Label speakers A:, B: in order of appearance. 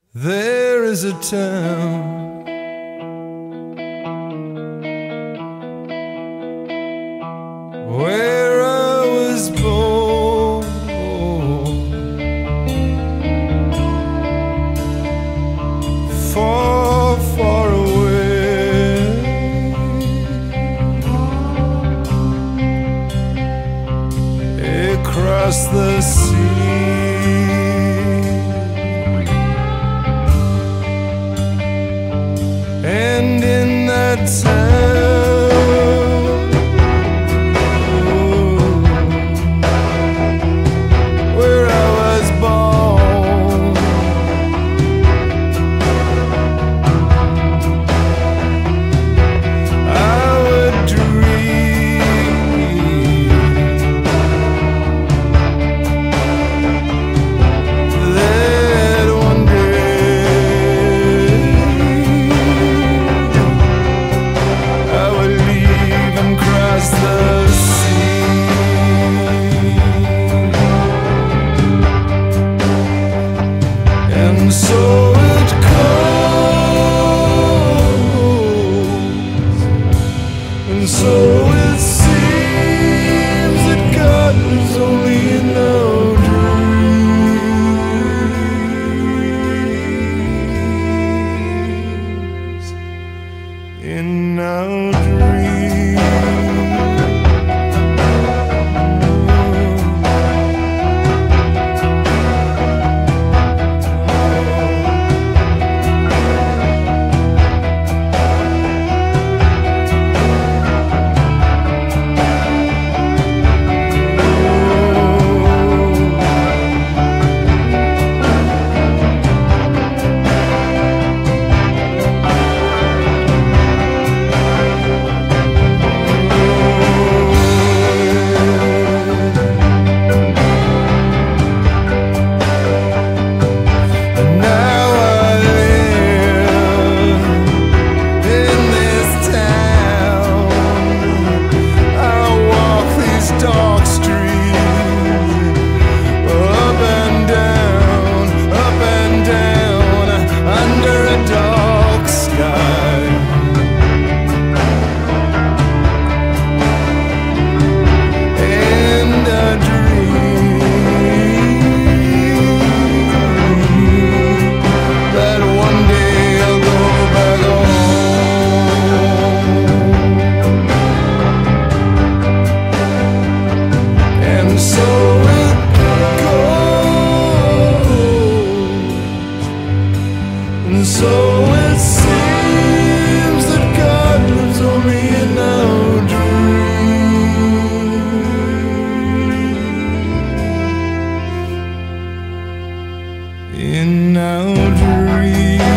A: There is a town where I was born, far, far away, across the sea. And in that town, where I was born, I would dream that one day I would leave and cross the sea. And so it goes, and so it seems that God was only in our dreams, in our dreams. And now I live in this town. I walk these dark streets, up and down, under a dark sky. And I dream that one day I'll go back home. And so it goes, and so it seems that God lives only in our dreams, in our dreams.